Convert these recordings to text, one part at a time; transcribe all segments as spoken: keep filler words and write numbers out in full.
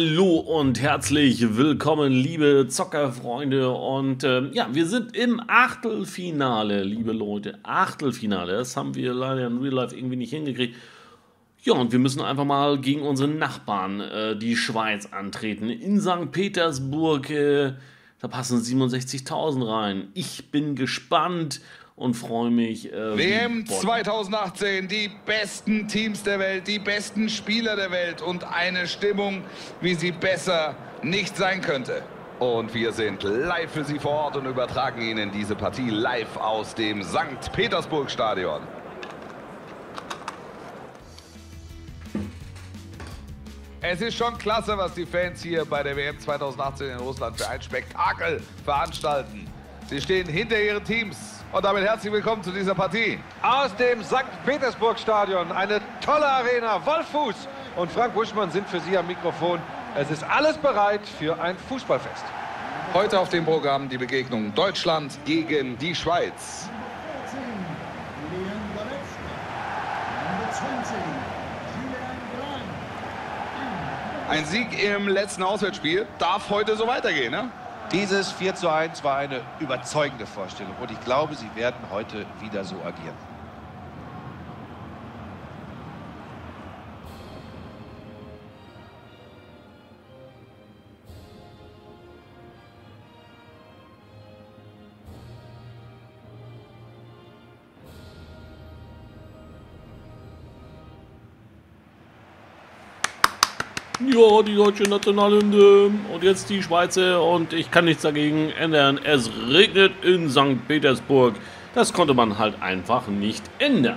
Hallo und herzlich willkommen, liebe Zockerfreunde. Und äh, ja, wir sind im Achtelfinale, liebe Leute. Achtelfinale, das haben wir leider in Real Life irgendwie nicht hingekriegt. Ja, und wir müssen einfach mal gegen unseren Nachbarn, äh, die Schweiz, antreten. In Sankt Petersburg, äh, da passen siebenundsechzigtausend rein. Ich bin gespannt und freue mich. Äh, W M zweitausendachtzehn, die besten Teams der Welt, die besten Spieler der Welt und eine Stimmung, wie sie besser nicht sein könnte. Und wir sind live für Sie vor Ort und übertragen Ihnen diese Partie live aus dem Sankt Petersburg Stadion. Es ist schon klasse, was die Fans hier bei der W M zweitausendachtzehn in Russland für ein Spektakel veranstalten. Sie stehen hinter ihren Teams. Und damit herzlich willkommen zu dieser Partie. Aus dem Sankt Petersburg Stadion, eine tolle Arena, Wolfuß und Frank Buschmann sind für Sie am Mikrofon. Es ist alles bereit für ein Fußballfest. Heute auf dem Programm die Begegnung Deutschland gegen die Schweiz. Ein Sieg im letzten Auswärtsspiel darf heute so weitergehen, ne? Dieses vier zu eins war eine überzeugende Vorstellung und ich glaube, sie werden heute wieder so agieren. Ja, die deutsche Nationalhymne und jetzt die Schweizer und ich kann nichts dagegen ändern. Es regnet in Sankt Petersburg. Das konnte man halt einfach nicht ändern.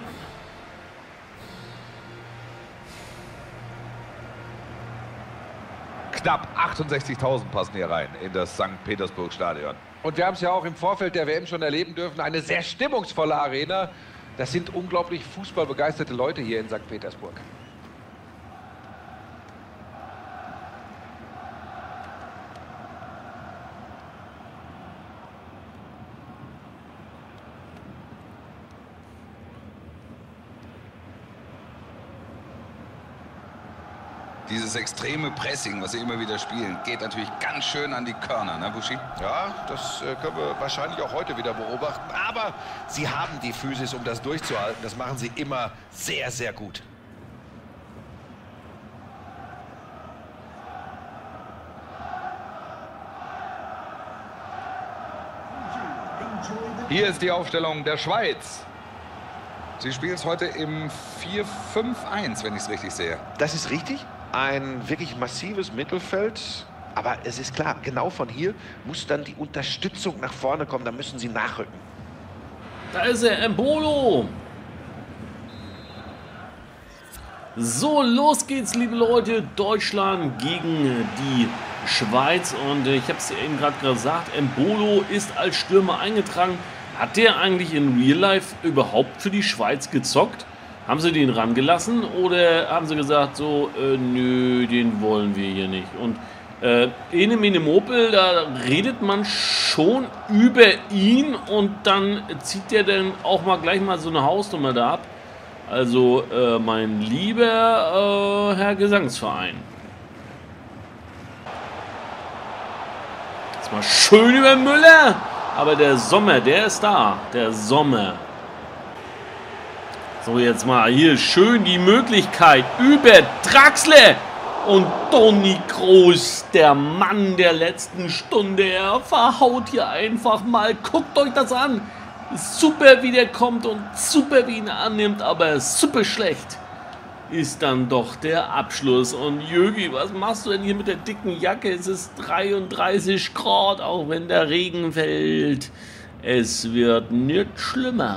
Knapp achtundsechzigtausend passen hier rein in das Sankt Petersburg Stadion. Und wir haben es ja auch im Vorfeld der W M schon erleben dürfen, eine sehr stimmungsvolle Arena. Das sind unglaublich fußballbegeisterte Leute hier in Sankt Petersburg. Dieses extreme Pressing, was sie immer wieder spielen, geht natürlich ganz schön an die Körner, ne, Buschi? Ja, das äh, können wir wahrscheinlich auch heute wieder beobachten. Aber sie haben die Physis, um das durchzuhalten. Das machen sie immer sehr, sehr gut. Hier ist die Aufstellung der Schweiz. Sie spielen es heute im vier fünf eins, wenn ich es richtig sehe. Das ist richtig. Ein wirklich massives Mittelfeld. Aber es ist klar, genau von hier muss dann die Unterstützung nach vorne kommen. Da müssen sie nachrücken. Da ist er, Embolo. So, los geht's, liebe Leute. Deutschland gegen die Schweiz. Und ich habe es eben gerade gesagt, Embolo ist als Stürmer eingetragen. Hat der eigentlich in Real Life überhaupt für die Schweiz gezockt? Haben sie den rangelassen oder haben sie gesagt, so, äh, nö, den wollen wir hier nicht? Und äh, Ene Mene Mopel, da redet man schon über ihn und dann zieht der dann auch mal gleich mal so eine Hausnummer da ab. Also, äh, mein lieber äh, Herr Gesangsverein. Jetzt mal schön über Müller. Aber der Sommer, der ist da. Der Sommer. So, jetzt mal hier schön die Möglichkeit über Draxler. Und Toni Kroos, der Mann der letzten Stunde. Er verhaut hier einfach mal. Guckt euch das an. Super, wie der kommt und super, wie ihn annimmt. Aber super schlecht ist dann doch der Abschluss. Und Jögi, was machst du denn hier mit der dicken Jacke? Es ist dreiunddreißig Grad, auch wenn der Regen fällt. Es wird nicht schlimmer.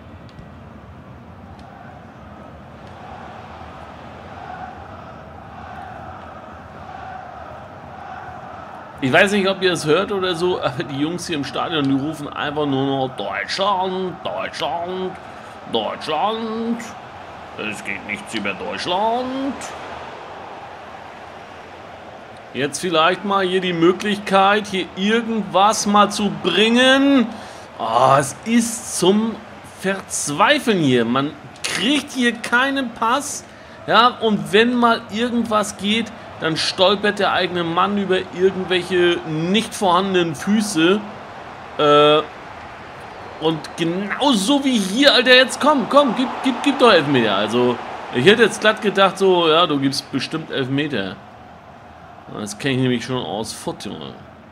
Ich weiß nicht, ob ihr es hört oder so, aber die Jungs hier im Stadion, die rufen einfach nur noch Deutschland, Deutschland, Deutschland. Es geht nichts über Deutschland. Jetzt vielleicht mal hier die Möglichkeit, hier irgendwas mal zu bringen. Oh, es ist zum Verzweifeln hier. Man kriegt hier keinen Pass. Ja, und wenn mal irgendwas geht, dann stolpert der eigene Mann über irgendwelche nicht vorhandenen Füße. Äh, und genauso wie hier, Alter, jetzt komm, komm, gib, gib, gib doch Elfmeter. Also, ich hätte jetzt glatt gedacht, so, ja, du gibst bestimmt Elfmeter. Das kenne ich nämlich schon aus Foot, Junge.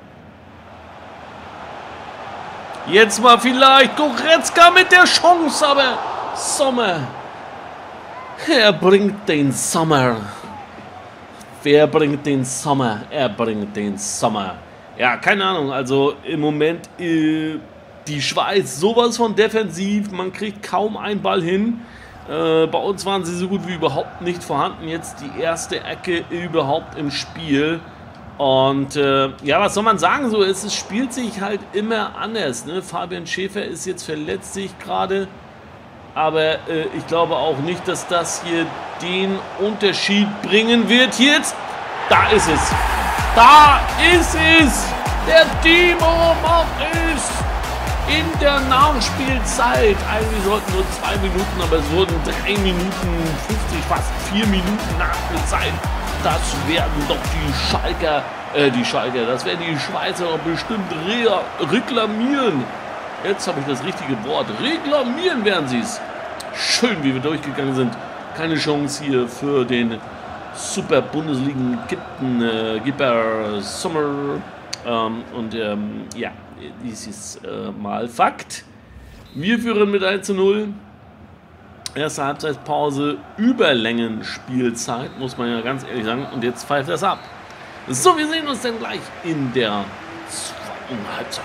Jetzt mal vielleicht Goretzka mit der Chance, aber Sommer. Er bringt den Sommer. Wer bringt den Sommer? Er bringt den Sommer. Ja, keine Ahnung. Also im Moment äh, die Schweiz sowas von defensiv. Man kriegt kaum einen Ball hin. Äh, bei uns waren sie so gut wie überhaupt nicht vorhanden. Jetzt die erste Ecke überhaupt im Spiel. Und äh, ja, was soll man sagen? So, es, es spielt sich halt immer anders. Ne? Fabian Schäfer ist jetzt verletzt sich gerade. Aber äh, ich glaube auch nicht, dass das hier den Unterschied bringen wird. Hier jetzt, da ist es. Da ist es. Der Timo macht es. In der Nachspielzeit. Eigentlich sollten nur zwei Minuten, aber es wurden drei Minuten fünfzig, fast vier Minuten Nachspielzeit. Das werden doch die Schalker, äh, die Schalker, das werden die Schweizer doch bestimmt re reklamieren. Jetzt habe ich das richtige Wort. Reklamieren werden sie es. Schön, wie wir durchgegangen sind. Keine Chance hier für den Super Bundesliga-Captain äh, Gipper Sommer. Ähm, und ähm, ja, dies ist äh, mal Fakt. Wir führen mit eins zu null. Erste Halbzeitpause, Überlängenspielzeit, muss man ja ganz ehrlich sagen. Und jetzt pfeift das ab. So, wir sehen uns dann gleich in der zweiten Halbzeit.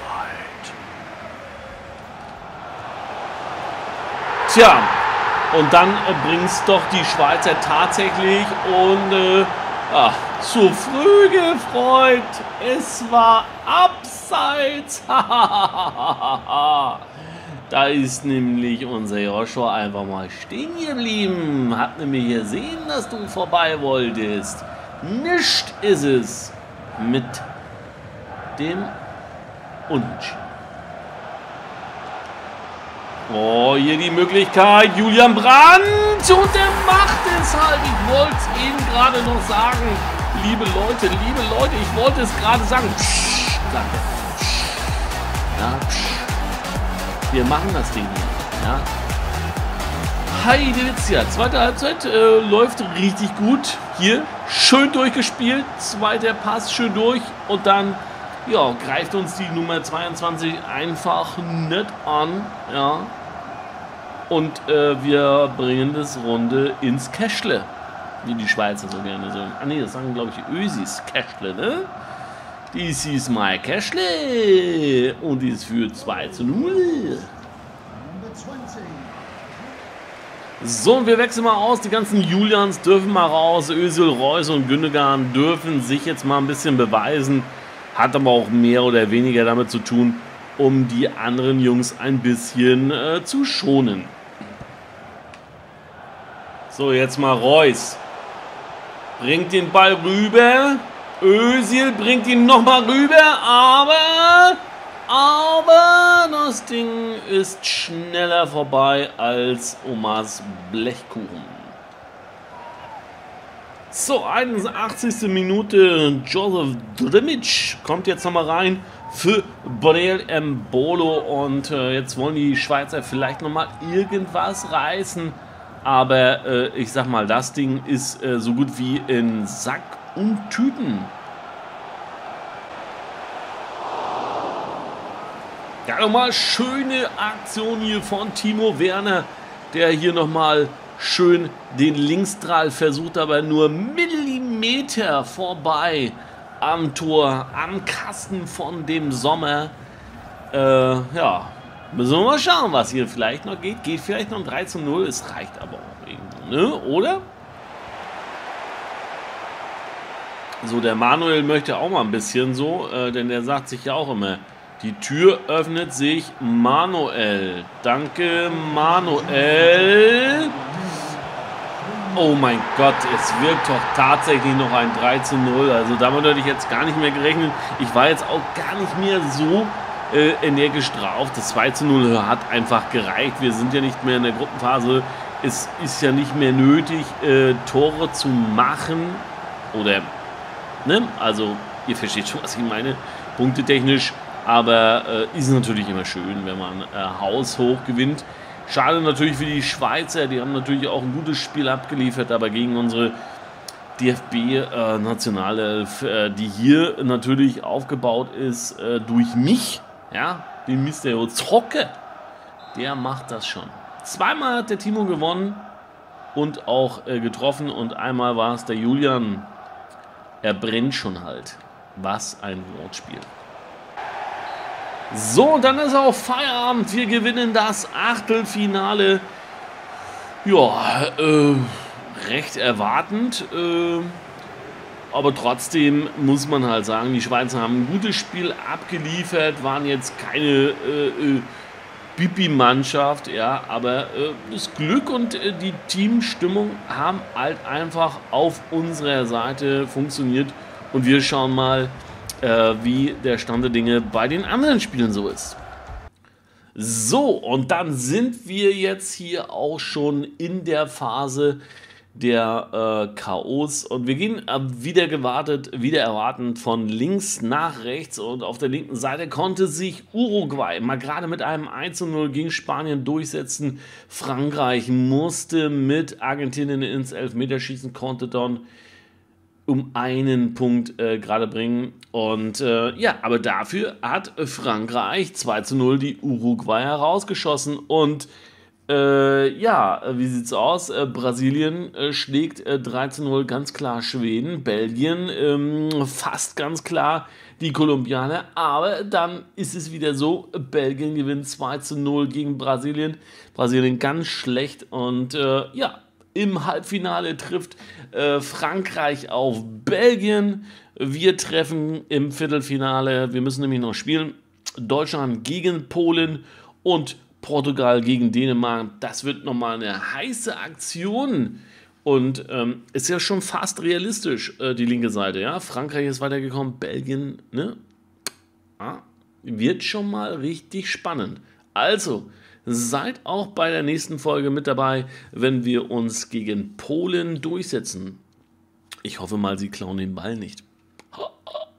Tja, und dann äh, bringt es doch die Schweizer tatsächlich und äh, ach, zu früh gefreut. Es war abseits. Da ist nämlich unser Joshua einfach mal stehen geblieben. Hat nämlich gesehen, dass du vorbei wolltest. Nicht ist es mit dem Unentschieden. Oh, hier die Möglichkeit. Julian Brandt. Und der macht es halt. Ich wollte es Ihnen gerade noch sagen. Liebe Leute, liebe Leute, ich wollte es gerade sagen. Psch, sagt er. Psch. Ja, psch. Wir machen das Ding hier. Ja. Heidewitzia. Zweite Halbzeit äh, läuft richtig gut. Hier schön durchgespielt. Zweiter Pass schön durch. Und dann ja, greift uns die Nummer zweiundzwanzig einfach nicht an. Ja. Und äh, wir bringen das Runde ins Käschle. Wie die Schweizer so gerne sagen. Ah ne, das sagen glaube ich die Ösis. Käschle, ne? Dies ist mein Käschle. Und dies führt zwei zu null. So, und wir wechseln mal aus. Die ganzen Julians dürfen mal raus. Özil, Reus und Gündogan dürfen sich jetzt mal ein bisschen beweisen. Hat aber auch mehr oder weniger damit zu tun, um die anderen Jungs ein bisschen äh, zu schonen. So, jetzt mal Reus. Bringt den Ball rüber. Özil bringt ihn nochmal rüber. Aber, aber das Ding ist schneller vorbei als Omas Blechkuchen. So, einundachtzigste Minute. Joseph Drmic kommt jetzt nochmal rein für Breel Embolo. Und äh, jetzt wollen die Schweizer vielleicht nochmal irgendwas reißen. Aber äh, ich sag mal, das Ding ist äh, so gut wie in Sack und Tüten. Ja, nochmal schöne Aktion hier von Timo Werner, der hier nochmal schön den Linksdrall versucht, aber nur Millimeter vorbei am Tor, am Kasten von dem Sommer. Äh, ja, müssen wir mal schauen, was hier vielleicht noch geht. Geht vielleicht noch ein drei zu null, es reicht aber auch irgendwo, ne? Oder? So, der Manuel möchte auch mal ein bisschen so, äh, denn der sagt sich ja auch immer, die Tür öffnet sich Manuel. Danke, Manuel. Oh mein Gott, es wird doch tatsächlich noch ein drei zu null. Also damit hätte ich jetzt gar nicht mehr gerechnet. Ich war jetzt auch gar nicht mehr so äh, energisch drauf. Das zwei zu null hat einfach gereicht. Wir sind ja nicht mehr in der Gruppenphase. Es ist ja nicht mehr nötig, äh, Tore zu machen. Oder Ne? Also, ihr versteht schon, was ich meine, punktetechnisch. Aber äh, ist natürlich immer schön, wenn man äh, haushoch gewinnt. Schade natürlich für die Schweizer, die haben natürlich auch ein gutes Spiel abgeliefert, aber gegen unsere D F B-Nationalelf, äh, äh, die hier natürlich aufgebaut ist äh, durch mich, ja, den Mister Zocke, der macht das schon. Zweimal hat der Timo gewonnen und auch äh, getroffen und einmal war es der Julian. Er brennt schon halt. Was ein Wortspiel. So, dann ist auch Feierabend. Wir gewinnen das Achtelfinale. Ja, äh, recht erwartend. Äh, aber trotzdem muss man halt sagen, die Schweizer haben ein gutes Spiel abgeliefert, waren jetzt keine äh, äh, Bipi-Mannschaft, ja, aber äh, das Glück und äh, die Teamstimmung haben halt einfach auf unserer Seite funktioniert. Und wir schauen mal, äh, wie der Stand der Dinge bei den anderen Spielen so ist. So, und dann sind wir jetzt hier auch schon in der Phase der äh, K Os und wir gehen äh, wieder gewartet, wieder erwartend von links nach rechts und auf der linken Seite konnte sich Uruguay mal gerade mit einem eins zu null gegen Spanien durchsetzen. Frankreich musste mit Argentinien ins Elfmeterschießen, konnte dann um einen Punkt äh, gerade bringen und äh, ja, aber dafür hat Frankreich zwei zu null die Uruguay herausgeschossen und Äh, ja, wie sieht's aus? Äh, Brasilien äh, schlägt äh, drei zu null ganz klar Schweden, Belgien ähm, fast ganz klar die Kolumbianer, aber dann ist es wieder so, Belgien gewinnt zwei zu null gegen Brasilien, Brasilien ganz schlecht und äh, ja, im Halbfinale trifft äh, Frankreich auf Belgien, wir treffen im Viertelfinale, wir müssen nämlich noch spielen, Deutschland gegen Polen und Portugal gegen Dänemark, das wird nochmal eine heiße Aktion und ähm, ist ja schon fast realistisch, äh, die linke Seite, ja, Frankreich ist weitergekommen, Belgien, ne, ah, wird schon mal richtig spannend. Also, seid auch bei der nächsten Folge mit dabei, wenn wir uns gegen Polen durchsetzen. Ich hoffe mal, sie klauen den Ball nicht. Ha, ha.